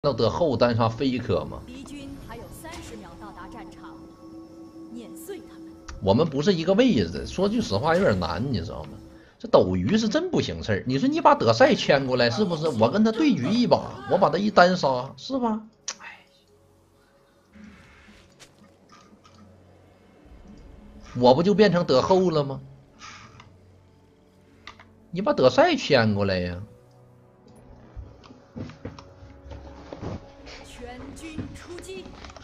到得后单杀飞科吗？ 敌军还有30秒到达战场，碾碎他们。 我们不是一个位置，说句实话有点难，你知道吗？这斗鱼是真不行事儿。你说你把德赛牵过来，是不是？我跟他对局一把，我把他一单杀，是吧？哎，我不就变成德后了吗？你把德赛牵过来呀！ 全军出击！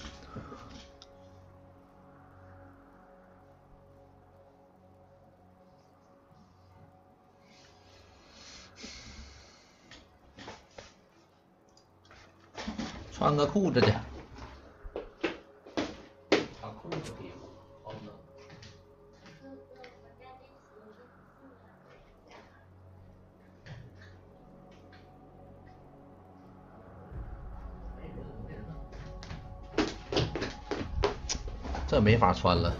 穿个裤子去。穿裤子可以吗？好冷。这没法穿了。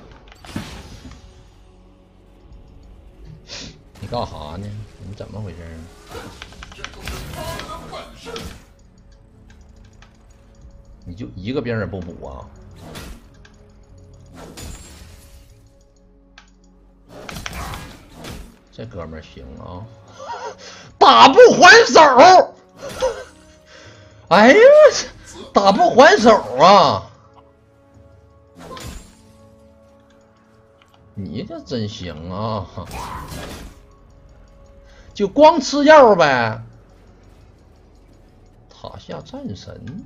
你干啥呢？你怎么回事啊？你就一个兵也不补啊？这哥们儿行啊，打不还手！哎呀，打不还手啊！你这真行啊！就光吃药呗。塔下战神。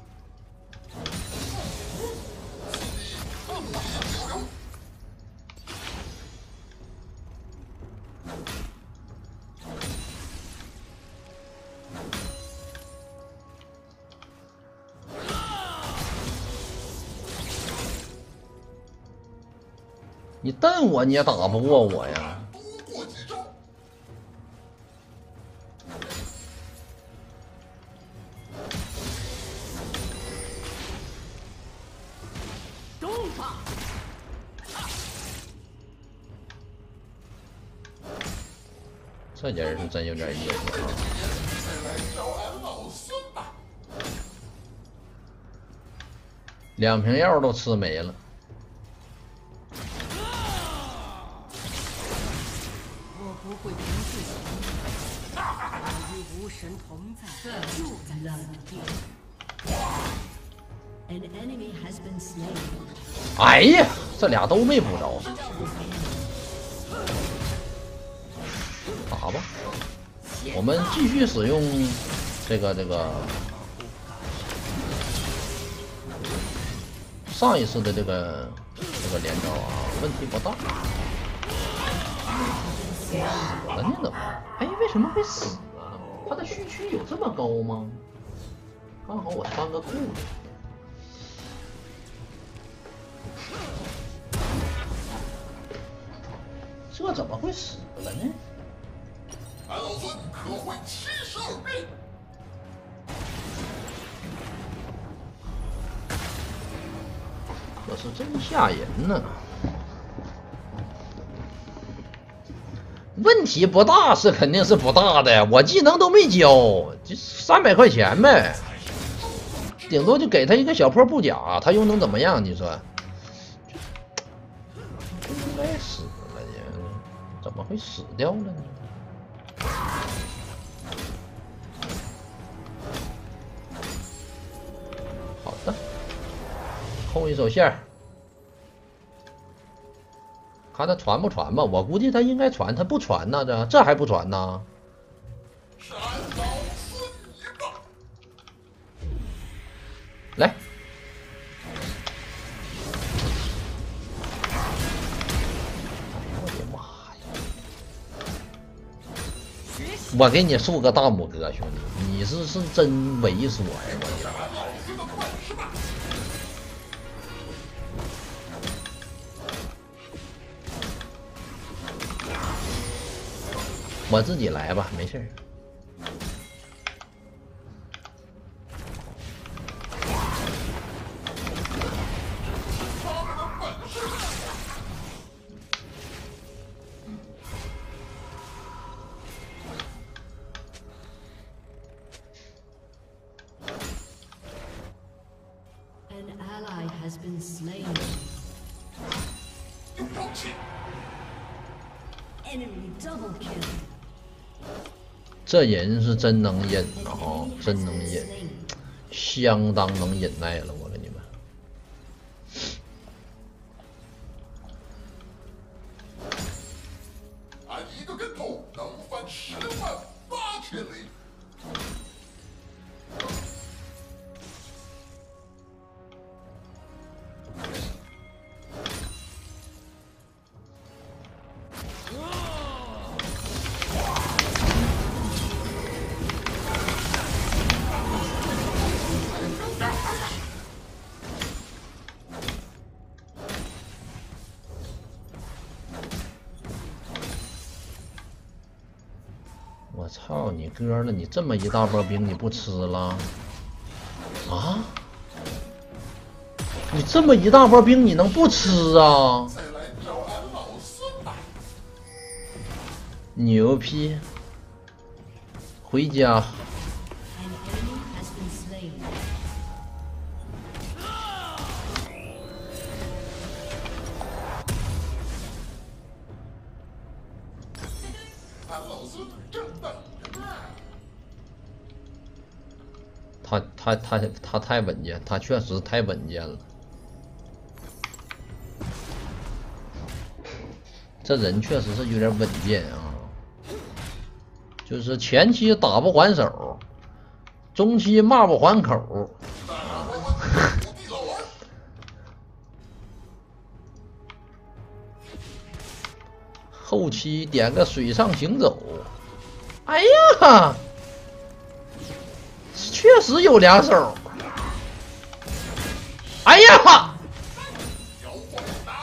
你瞪我，你也打不过我呀！ 动吧！ 这人是真有点意思啊！2瓶药都吃没了。 我不会停止的，我与无神同在，就在那里。 哎呀，这俩都没补着。打吧，我们继续使用这个上一次的这个连招啊，问题不大。死了呢怎么？哎，为什么会死啊？他的虚区有这么高吗？刚好我穿个裤子。这怎么会死了呢？ 俺老孙可会72变。 可是真吓人呢。问题不大是肯定是不大的，我技能都没交，就300块钱呗，顶多就给他一个小破布甲，他又能怎么样？你说？不应该死了呢，怎么会死掉了呢？好的，空一手线。看他传不传吧，我估计他应该传，他不传呢，这还不传呢？ 是俺老孙一个。 来，哎呀我的妈呀！我给你竖个大拇哥，兄弟，你是真猥琐呀！我操！我自己来吧，没事儿。 An ally has been slain. 有勇气， Enemy double kill. 这人是真能忍啊，真能忍，相当能忍耐了，我跟你们。 俺一个跟头能翻108000里。 我操你哥了！你这么一大波兵你不吃了？啊？你这么一大波兵你能不吃啊？ 再来找俺老孙吧！ 牛批！回家。 An enemy has been slain. 俺老孙正等着呢。 他太稳健，他确实太稳健了。这人确实是有点稳健啊，就是前期打不还手，中期骂不还口。 土地老王， 后期点个水上行走，哎呀，确实有两手。哎呀， 摇晃打！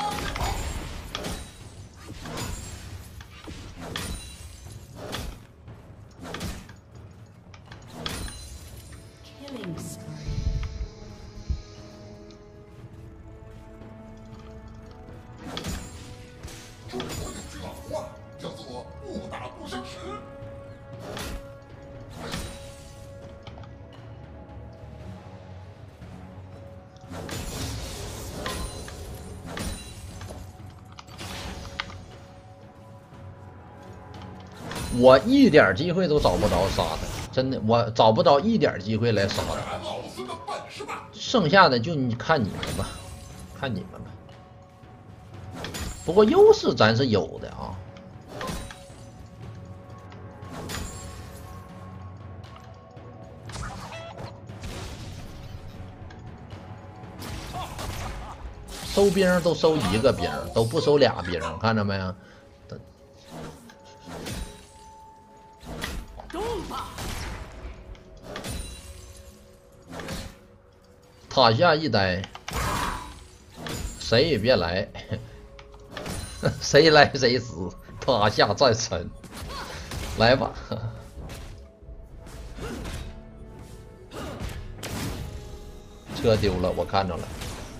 Killing spree. 中国有句老话叫做“不打不相识”。 我一点机会都找不着杀他，真的，我找不着一点机会来杀他。 俺老孙的本事吧！ 剩下的就你看你们吧，看你们吧。不过优势咱是有的啊。收兵都收一个兵，都不收俩兵，看着没有？塔下一待，谁也别来，谁来谁死，塔下再沉，来吧。车丢了，我看着了。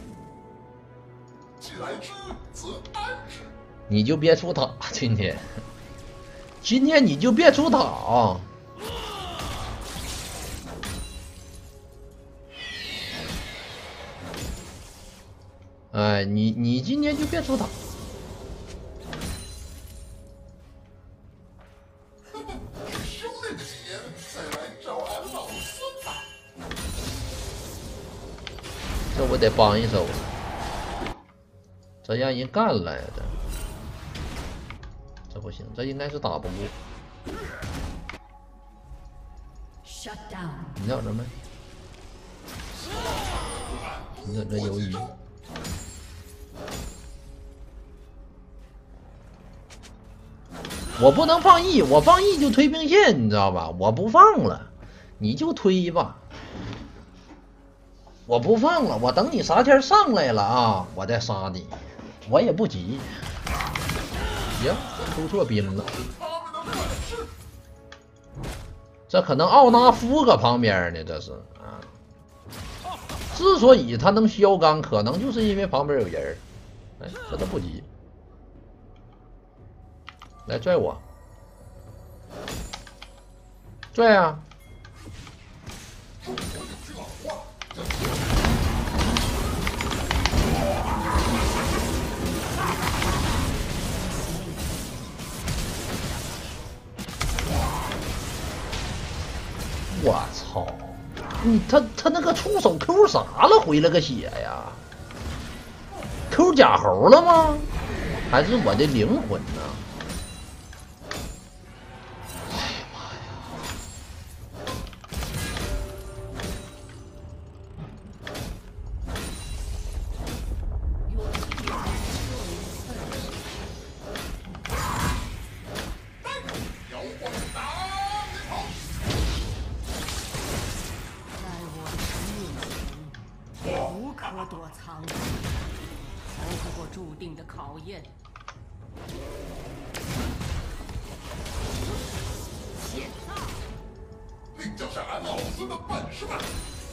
既来之，则安之。 你就别出塔，今天你就别出塔啊！哎，你今天就别出塔。 兄弟的急眼，再来找俺老孙吧！ 这我得帮一手了，这让人干了呀！这不行，这应该是打不过。 Shut down. 你叫什么？你怎么这鱿鱼？我不能放 E， 我放 E 就推兵线，你知道吧？我不放了，你就推吧。我不放了，我等你啥天上来了啊，我再杀你。我也不急。行，出错兵了。 他们的本事， 这可能奥纳夫搁旁边呢，这是啊。之所以他能削钢，可能就是因为旁边有人儿。哎，这都不急。来拽我，拽啊！ 中国有句老话叫做他那个触手 Q 啥了？回了个血呀？Q 假猴了吗？还是我的灵魂呢？哎呀妈呀！ 无可躲藏，逃不过注定的考验。 领教下俺老孙的本事吧！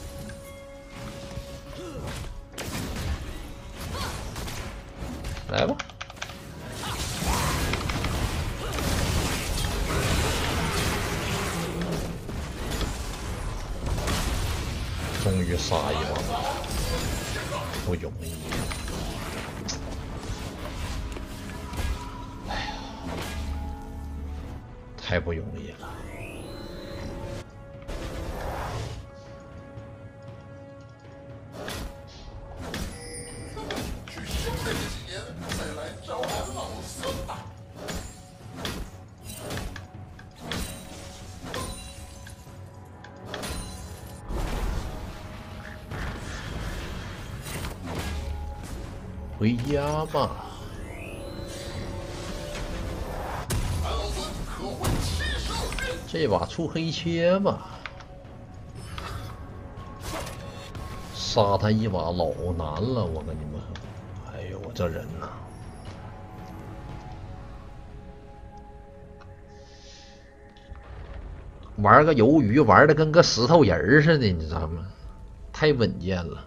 来吧。终于杀一把，不容易。哎呀，太不容易了。 去修炼几年，再来找俺老孙吧！ 回家吧。 俺老孙可会72变。 这把出黑切吧。杀他一把老难了，我跟你们说。哎呦，我这人呐，玩个鱿鱼玩的跟个石头人似的，你知道吗？太稳健了。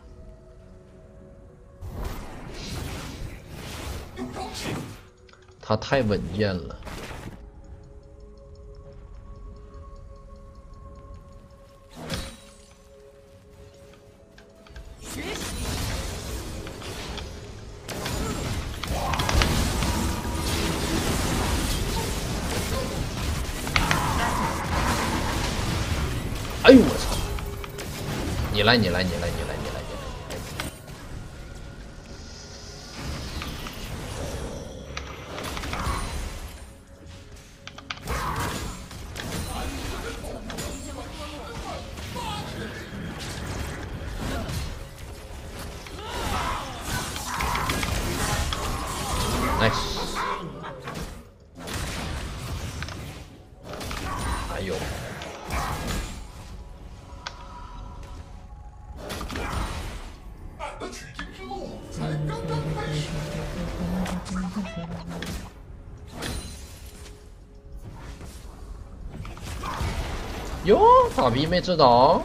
他太稳健了。哎呦我操！你来，你来，你来，你来，你来，你来！nice。哎呦！ 俺的取经之路才刚刚开始。 哟，大逼没吃到，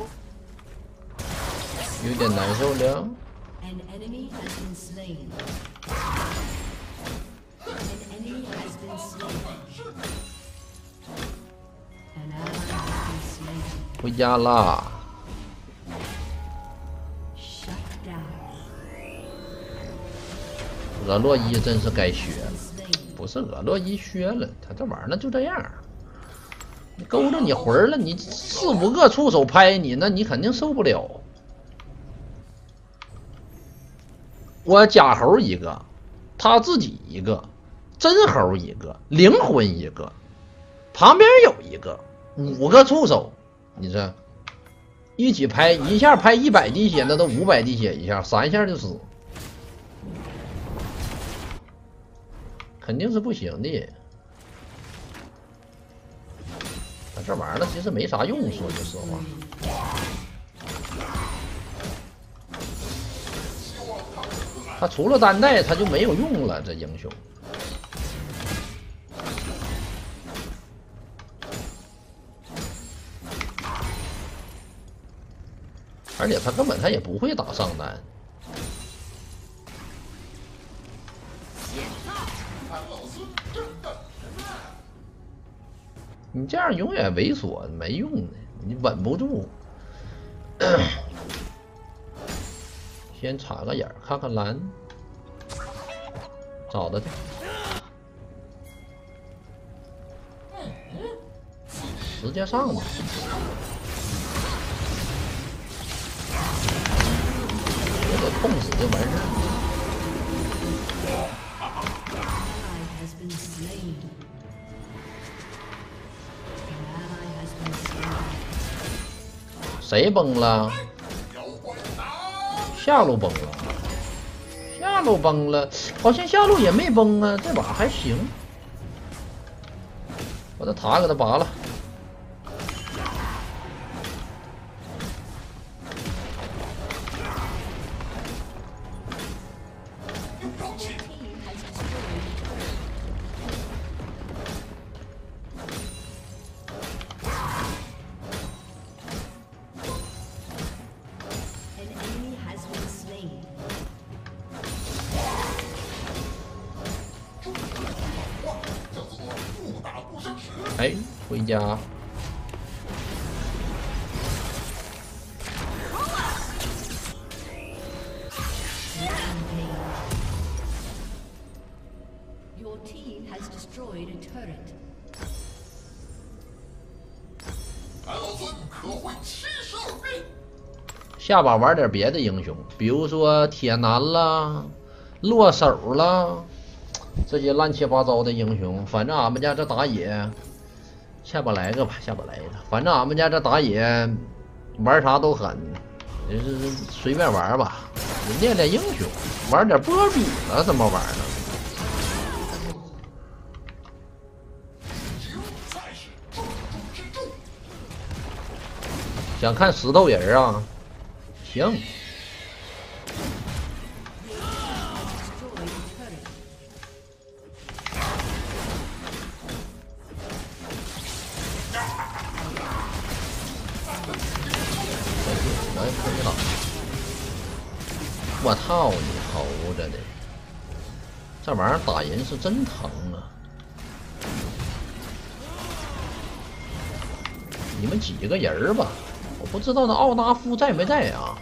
有点难受了。 An enemy has been slain. An enemy has been slain. An ally has been slain. 回家啦。 Shut down. 俄洛伊真是该削了， Slain. 不是俄洛伊削了，他这玩意儿就这样。你勾着你魂儿了，你4、5个触手拍你，那你肯定受不了。我假猴一个，他自己一个，真猴一个，灵魂一个，旁边有一个，5个触手，你这一起拍，一下拍100滴血，那都500滴血一下，3下就死，肯定是不行的。这玩意儿其实没啥用，说句实话。他除了单带，他就没有用了。这英雄，而且他根本也不会打上单。你这样永远猥琐没用的，你稳不住。先插个眼儿看看蓝，找他去。直接上吧。 碰死就完事儿。 has been slain. An ally has been slain. 谁崩了？ 妖怪打！ 下路崩了，下路崩了，好像下路也没崩啊，这把还行。把这塔给他拔了。 有勇气！ Team has destroyed a turret. An enemy has been slain. 话叫做不打不相识。 哎，回家。 Rampage. Your team has destroyed a turret. 俺老孙可会七十二变。 下把玩点别的英雄，比如说铁男啦、落手啦，这些乱七八糟的英雄。反正俺们家这打野，下把来个吧，下把来个。反正俺们家这打野玩啥都狠，就是随便玩吧，练练英雄，玩点波比了，怎么玩呢？ 赢才是重中之重。 想看石头人啊？行。 Destroyed a turret. 来，快点打！我操你猴子的！这玩意儿打人是真疼啊！你们几个人儿吧？我不知道那奥达夫在没在啊？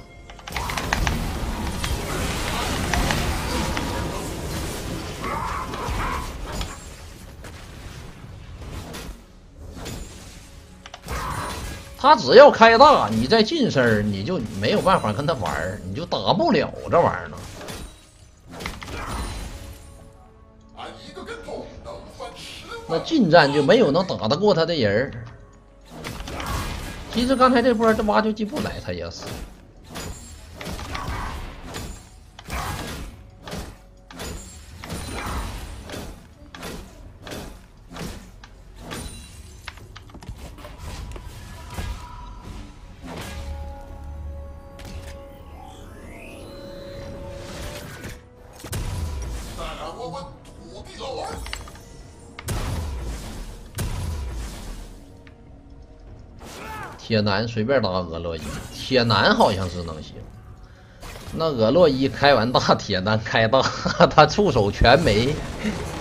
他只要开大，你再近身，你就没有办法跟他玩儿，你就打不了这玩意儿了。 俺一个跟头能翻10 那万。 近战就没有能打得过他的人儿。其实刚才这波这挖掘机不来，他也死。 再让我问土地老儿。 铁男随便打俄洛伊，铁男好像是能行。那俄洛伊开完大，铁男开大，他触手全没。